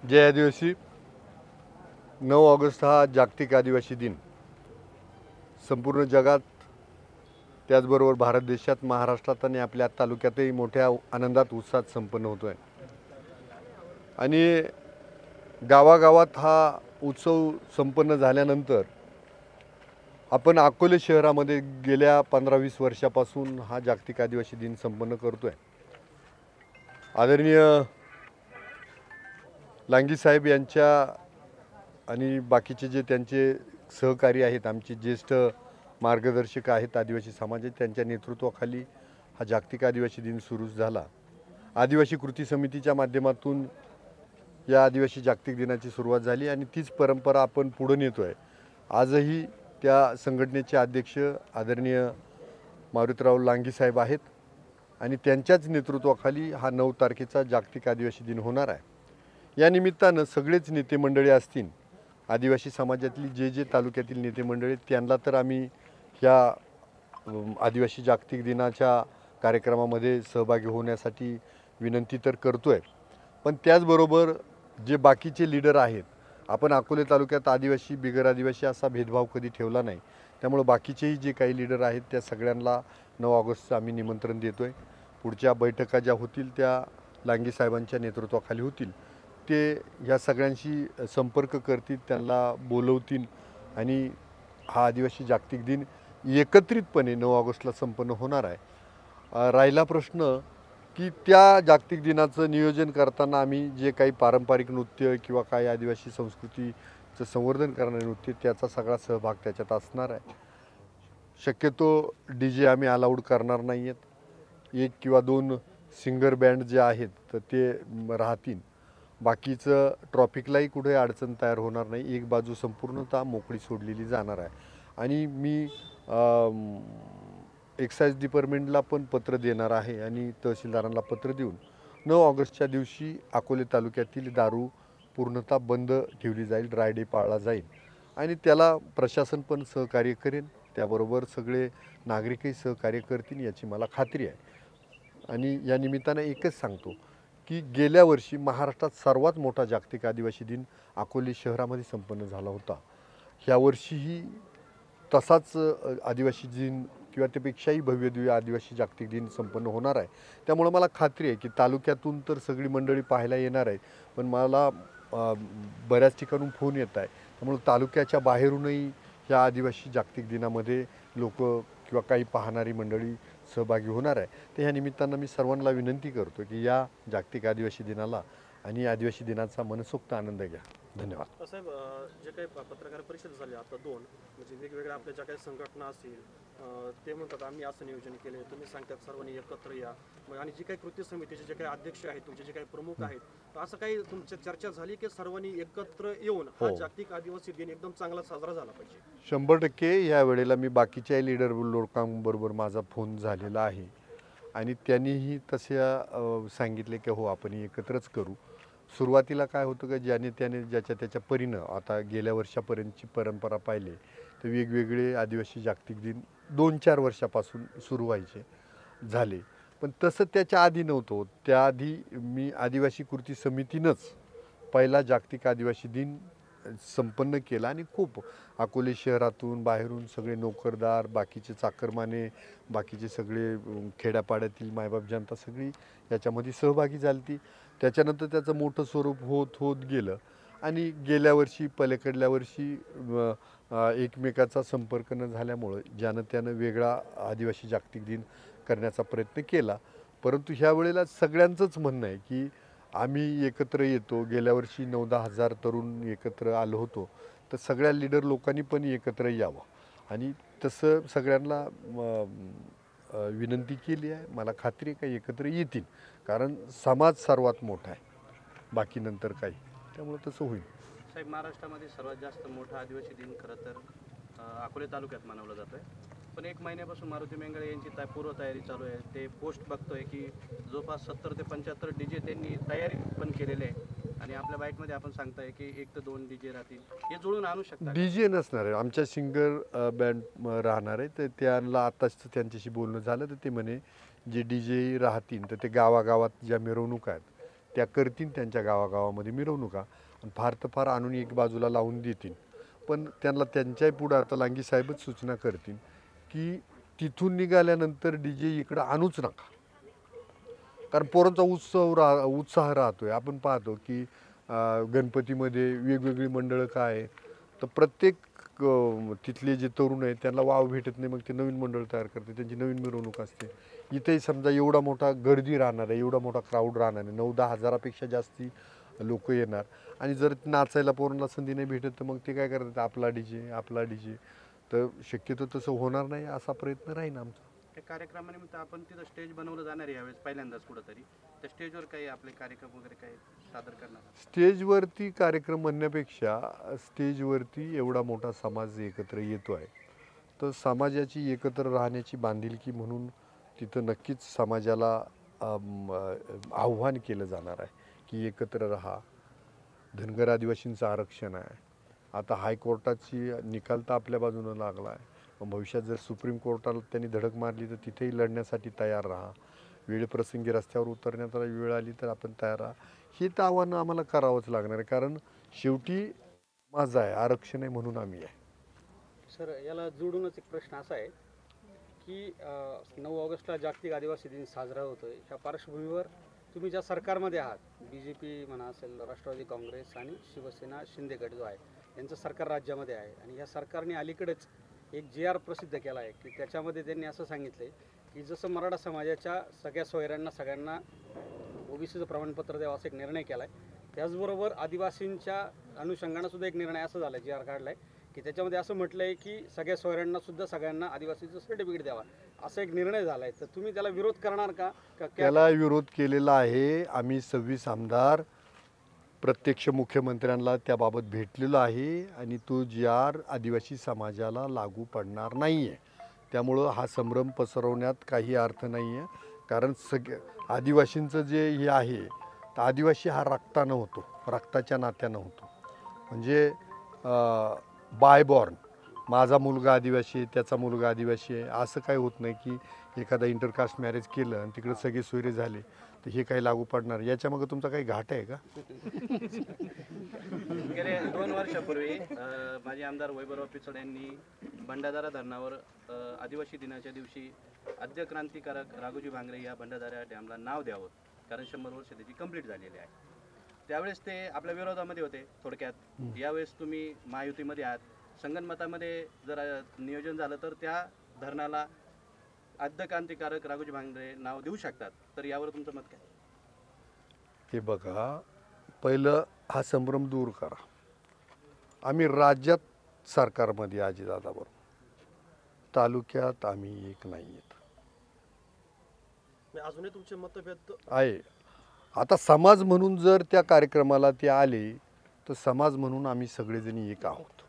जय आदिवासी. 9 ऑगस्ट हा जागतिक आदिवासी दिन संपूर्ण जगात, त्याचबरोबर भारत देशात, महाराष्ट्रात आणि आपल्या तालुक्यातही मोठ्या आनंदात उत्साहात संपन्न होतो आहे. आणि गावागावात हा उत्सव संपन्न झाल्यानंतर आपण अकोले शहरामध्ये गेल्या 15-20 वर्षापासून हा जागतिक आदिवासी दिन संपन्न करतो आहे. आदरणीय लांगी साहेब यांच्या आणि बाकीचे जे त्यांचे सहकारी आहेत, आमचे ज्येष्ठ मार्गदर्शक आहेत आदिवासी समाजाचे, त्यांच्या नेतृत्वाखाली हा जागतिक आदिवासी दिन सुरू झाला. आदिवासी कृती समितीच्या माध्यमातून या आदिवासी जागतिक दिनाची सुरुवात झाली आणि तीच परंपरा आपण पुढे नेतो आहे. आजही त्या संघटनेचे अध्यक्ष आदरणीय मारुतीराव लांगी साहेब आहेत आणि त्यांच्याच नेतृत्वाखाली हा 9 तारखेचा जागतिक आदिवासी दिन होणार आहे. या निमित्तानं सगळेच नेते मंडळी असतील, आदिवासी समाजातली जे तालुक्यातील नेते मंडळी, त्यांना तर आम्ही ह्या आदिवासी जागतिक दिनाच्या कार्यक्रमामध्ये सहभागी होण्यासाठी विनंती तर करतो आहे. पण त्याचबरोबर जे बाकीचे लीडर आहेत, आपण अकोले तालुक्यात आदिवासी बिगर आदिवासी असा भेदभाव कधी ठेवला नाही. त्यामुळे बाकीचेही जे काही लीडर आहेत त्या सगळ्यांना 9 ऑगस्टचं आम्ही निमंत्रण देतो आहे. पुढच्या बैठका ज्या होतील त्या लांगी साहेबांच्या नेतृत्वाखाली होतील. ते या सगळ्यांशी संपर्क करतील, त्यांना बोलवतील आणि हा आदिवासी जागतिक दिन एकत्रितपणे 9 ऑगस्टला संपन्न होणार आहे. राहिला प्रश्न की त्या जागतिक दिनाचं नियोजन करताना आम्ही जे काही पारंपरिक नृत्य किंवा काही आदिवासी संस्कृतीचं संवर्धन करणारे नृत्य, त्याचा सगळा सहभाग त्याच्यात असणार आहे. शक्यतो DJ आम्ही अलाउड करणार नाही आहेत. 1 किंवा 2 सिंगर बँड जे आहेत तर ते राहतील. बाकीचं ट्रॉफिकलाही कुठे अडचण तयार होणार नाही. एक बाजू संपूर्णतः मोकळी सोडलेली जाणार आहे. आणि मी एक्साईज डिपार्टमेंटला पण पत्र देणार आहे आणि तहसीलदारांना पत्र देऊन 9 ऑगस्टच्या दिवशी अकोले तालुक्यातील दारू पूर्णतः बंद ठेवली जाईल, ड्राय डे पाळला जाईल आणि त्याला प्रशासन पण सहकार्य करेल, त्याबरोबर सगळे नागरिकही सहकार्य करतील याची मला खात्री आहे. आणि या निमित्तानं एकच सांगतो की गेल्या वर्षी महाराष्ट्रात सर्वात मोठा जागतिक आदिवासी दिन अकोले शहरामध्ये संपन्न झाला होता. ह्या वर्षीही तसाच आदिवासी दिन किंवा त्यापेक्षाही भव्यदिव्य आदिवासी जागतिक दिन संपन्न होणार आहे. त्यामुळं मला खात्री आहे की तालुक्यातून तर सगळी मंडळी पाहायला येणार आहे, पण मला बऱ्याच ठिकाणून फोन येत आहे. त्यामुळे तालुक्याच्या बाहेरूनही ह्या आदिवासी जागतिक दिनामध्ये लोक किंवा काही पाहणारी मंडळी सहभागी होणार आहे. तर ह्या निमित्तानं मी सर्वांना विनंती करतो की या जागतिक आदिवासी दिनाला आणि आदिवासी दिनाचा मनसोक्त आनंद घ्या. धन्यवाद. साहेब, जे काही पत्रकार परिषद झाली आता 2, म्हणजे वेगवेगळ्या आपल्या ज्या काही संघटना असतील ते म्हणतात आम्ही असं नियोजन केले, तुम्ही सांगतात सर्वांनी एकत्र या. मग आणि जे काही कृती समितीचे जे काही अध्यक्ष आहेत, तुमचे जे काही प्रमुख आहेत, तर असं काही तुमची चर्चा झाली की सर्वांनी एकत्र येऊन हा जागतिक आदिवासी दिन एकदम चांगला साजरा झाला पाहिजे? 100% ह्या वेळेला मी बाकीच्या लीडर लोकांबरोबर माझा फोन झालेला आहे आणि त्यांनीही तशा सांगितले की हो आपण एकत्रच करू. सुरुवातीला काय होतं की त्याने ज्याच्या त्याच्या परीनं, आता गेल्या वर्षापर्यंतची परंपरा पाहिली तर वेगवेगळे आदिवासी जागतिक दिन 2-4 वर्षापासून सुरू व्हायचे झाले. पण तसं त्याच्या आधी नव्हतं. त्याआधी मी आदिवासी कृती समितीनंच पहिला जागतिक आदिवासी दिन संपन्न केला आणि खूप अकोले शहरातून बाहेरून सगळे नोकरदार, बाकीचे चाकरमाने, बाकीचे सगळे खेड्यापाड्यातील मायबाप जनता सगळी याच्यामध्ये सहभागी झाली. त्याच्यानंतर त्याचं मोठं स्वरूप होत होत गेलं आणि गेल्या वर्षी पलीकडल्या वर्षी एकमेकाचा संपर्क न झाल्यामुळं ज्यानं त्यानं वेगळा आदिवासी जागतिक दिन करण्याचा प्रयत्न केला. परंतु ह्या वेळेला सगळ्यांचंच म्हणणं आहे की आम्ही एकत्र येतो. गेल्या वर्षी 9-10 हजार तरुण एकत्र आलो होतो, तर सगळ्या लीडर लोकांनी पण एकत्र यावं आणि तसं सगळ्यांना विनंती केली आहे. मला खात्री आहे का एकत्र येतील, कारण समाज सर्वात मोठा आहे, बाकी नंतर काही. त्यामुळे तसं होईल. साहेब, महाराष्ट्रामध्ये सर्वात जास्त मोठा आदिवासी दिन खरं तर अकोले तालुक्यात मानवलं जातं आहे. पण 1 महिन्यापासून मारुती मेंगळे यांची पूर्वतयारी चालू आहे. ते पोस्ट बघतोय की जवळपास 70 ते 75 DJ त्यांनी तयारी पण केलेली आहे आणि आपल्या बाईकमध्ये आपण सांगताय की 1 ते 2 DJ राहतील, हे जुळून आणू शकता? DJ नसणार आहे, आमच्या सिंगर बँड राहणार आहे. तर त्यांना आताच त्यांच्याशी बोलणं झालं तर ते म्हणे जे DJ राहतील तर ते गावागावात ज्या मिरवणूक आहेत त्या करतील त्यांच्या गावागावामध्ये मिरवणुका आणि फार तर फार आणून एक बाजूला लावून देतील. पण त्यांना त्यांच्याही पुढं आता लांगी साहेबच सूचना करतील की तिथून निघाल्यानंतर DJ इकडं आणूच नका. कारण पोरांचा उत्साह राहतोय. आपण पाहतो की गणपतीमध्ये वेगवेगळी मंडळं काय आहे, तर प्रत्येक तिथले जे तरुण आहेत त्यांना वाव भेटत नाही, मग ते नवीन मंडळ तयार करते, त्यांची नवीन मिरवणूक असते. इथेही समजा एवढा मोठा गर्दी राहणार आहे, एवढा मोठा क्राऊड राहणार आहे, 9-10 हजारापेक्षा जास्ती लोक येणार आणि जर नाचायला पोरांना संधी नाही भेटत तर मग ते काय करतात, आपला DJ. तर शक्यतो तसं होणार नाही असा प्रयत्न राहील आमचा. त्या कार्यक्रमानिमित्त आपण तिथं स्टेज बनवलं जाणार आहे यावेळेस पहिल्यांदाच कुठंतरी. त्या स्टेजवर काही आपले कार्यक्रम वगैरे काही सादर करणार? स्टेजवरती कार्यक्रम म्हणण्यापेक्षा स्टेजवरती एवढा मोठा समाज एकत्र येतो आहे, तर समाजाची एकत्र राहण्याची बांधिलकी म्हणून तिथं नक्कीच समाजाला आव्हान केलं जाणार आहे की एकत्र राहा. धनगर आदिवासींचं आरक्षण आहे. आता हायकोर्टाची निकाल तर आपल्या बाजूनं लागला आहे, पण भविष्यात जर सुप्रीम कोर्टाला त्यांनी धडक मारली तर तिथेही लढण्यासाठी तयार राहा. वेळप्रसंगी रस्त्यावर उतरण्यात वेळ आली तर आपण तयार राहा. हे तर आव्हान आम्हाला करावंच लागणार आहे, कारण शेवटी माझं आहे, आरक्षण आहे म्हणून आम्ही आहे. सर, याला जोडूनच एक प्रश्न असा आहे की 9 ऑगस्टला जागतिक आदिवासी दिन साजरा होतोय. ह्या पार्श्वभूमीवर तुम्ही ज्या सरकारमध्ये आहात, BJP म्हणा असेल, राष्ट्रवादी काँग्रेस आणि शिवसेना शिंदे गट जो आहे यांचं सरकार राज्यामध्ये आहे आणि या सरकारने अलीकडेच एक JR प्रसिद्ध केला आहे की त्याच्यामध्ये त्यांनी असं सांगितलं आहे की जसं मराठा समाजाच्या सगळ्या सोयऱ्यांना सगळ्यांना OBCचं प्रमाणपत्र द्यावं असा एक निर्णय केला आहे, त्याचबरोबर आदिवासींच्या अनुषंगानं सुद्धा एक निर्णय असं झाला JR काढला आहे की त्याच्यामध्ये असं म्हटलं आहे की सगळ्या सोयऱ्यांना सुद्धा सगळ्यांना आदिवासीचं सर्टिफिकेट द्यावा असा एक निर्णय झाला आहे. तर तुम्ही त्याला विरोध करणार का? त्याला विरोध केलेला आहे. आम्ही 26 आमदार प्रत्यक्ष मुख्यमंत्र्यांना त्याबाबत भेटलेलो आहे आणि तो JR आदिवासी समाजाला लागू पडणार नाही आहे. त्यामुळं हा संभ्रम पसरवण्यात काही अर्थ नाही आहे, कारण आदिवासींचं जे हे आहे तर आदिवासी हा रक्तानं होतो, रक्ताच्या नात्यानं होतो. म्हणजे बायबॉर्न, माझा मुलगा आदिवासी आहे, त्याचा मुलगा आदिवासी आहे, असं काही होत नाही की एखादा इंटरकास्ट मॅरेज केलं आणि तिकडे सगळे सोयरे झाले तर हे काही लागू पडणार. याच्यामागं तुमचा काही घाट आहे का? गेले 2 वर्षापूर्वी माजी आमदार वैभवराव पिचड यांनी भंडारदरा धरणावर आदिवासी दिनाच्या दिवशी आद्य क्रांतिकारक राघोजी भांगरे या भंडारदरा डॅमला नाव द्यावं, कारण 100 वर्ष त्याची कंप्लीट झालेली आहे. त्यावेळेस ते आपल्या विरोधामध्ये होते थोडक्यात. यावेळेस तुम्ही महायुतीमध्ये आहात, संगनमतामध्ये जर नियोजन झालं तर त्या धरणाला आद्य क्रांतिकारक राघोजी भांगरे नाव देऊ शकतात. तर यावर तुमचं मत काय? हे बघा, पहिलं हा संभ्रम दूर करा. आम्ही राज्यात सरकारमध्ये अजितदादाबरोबर, तालुक्यात आम्ही एक नाही आहेत. अजूनही तुमचे मतभेद आहे. आता समाज म्हणून जर त्या कार्यक्रमाला ते आले तर समाज म्हणून आम्ही सगळेजण एक आहोत.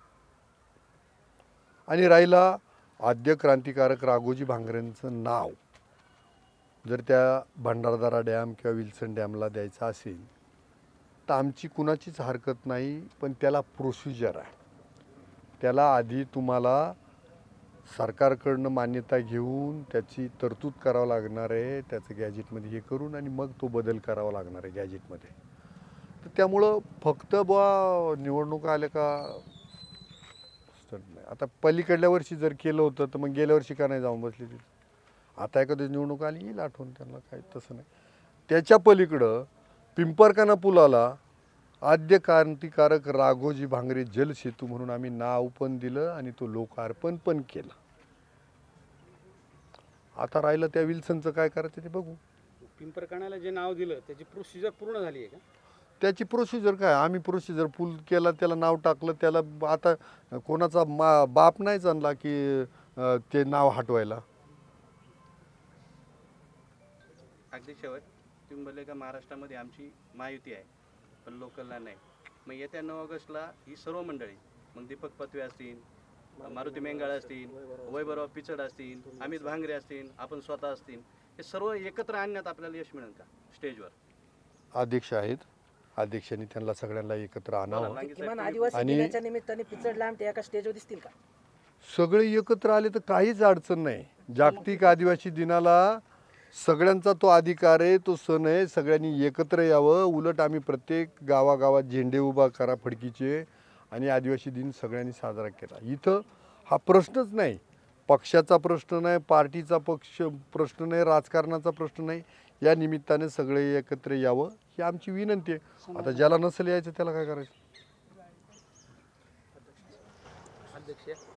आणि राहिला आद्य क्रांतिकारक राघोजी भांगरेंचं नाव जर त्या भंडारदरा डॅम किंवा विल्सन डॅमला द्यायचं असेल तर आमची कुणाचीच हरकत नाही, पण त्याला प्रोसिजर आहे. त्याला आधी तुम्हाला सरकारकडनं मान्यता घेऊन त्याची तरतूद करावं लागणार आहे, त्याचं गॅजेटमध्ये हे करून, आणि मग तो बदल करावा लागणार आहे गॅजेटमध्ये. तर त्यामुळं फक्त निवडणुका आल्या का नाही. आता पलीकडल्या वर्षी जर केलं होतं तर मग गेल्या वर्षी का नाही जाऊन बसली तिथे. आता एखादी निवडणूक आली येईल आठवण त्यांना, काही तसं नाही. त्याच्या पलीकडं पिंपरकाना पुलाला आद्य क्रांतिकारक राघोजी भांगरे जलसेतू म्हणून आम्ही नाव पण दिलं आणि तो लोकार्पण पण केलं. आता राहिलं त्या विल्सनचं काय करायचं ते बघू. पिंपरकाण्याला जे नाव दिलं त्याची प्रोसिजर पूर्ण झाली आहे का? त्याची प्रोसिजर काय, आम्ही प्रोसिजर पूल केला, त्याला नाव टाकलं. त्याला आता कोणाचा बाप नाही आणला की ते नाव हटवायला. अगदी शेवट तुम्ही बोलले का महाराष्ट्रामध्ये आमची महायुती आहे पण लोकलला नाही. मग येत्या 9 ऑगस्टला ही सर्व मंडळी, मग दीपक पत्वे असतील, मारुती मेंगाळ असतील, वैभवराव पिचड असतील, अमित भांगरे असतील, आपण स्वतः असतील, हे सर्व एकत्र आणण्यात आपल्याला यश मिळेल का स्टेजवर? अध्यक्ष आहेत, अध्यक्षांनी त्यांना सगळ्यांना एकत्र आणावं. किमान आदिवासी दिनाच्या निमित्ताने पिचडला आमटे एका स्टेजवर दिसतील का? सगळे एकत्र आले तर काहीच अडचण नाही. जागतिक आदिवासी दिनाला सगळ्यांचा तो अधिकार आहे, तो सण आहे, सगळ्यांनी एकत्र यावं. उलट आम्ही प्रत्येक गावागावात झेंडे उभा करा फडकीचे आणि आदिवासी दिन सगळ्यांनी साजरा केला. इथं हा प्रश्नच नाही, पक्षाचा प्रश्न नाही, पार्टीचा प्रश्न नाही, राजकारणाचा प्रश्न नाही. या निमित्ताने सगळे एकत्र यावं ही आमची विनंती आहे. आता ज्याला नसेल यायचं त्याला काय करायचं. अध्यक्ष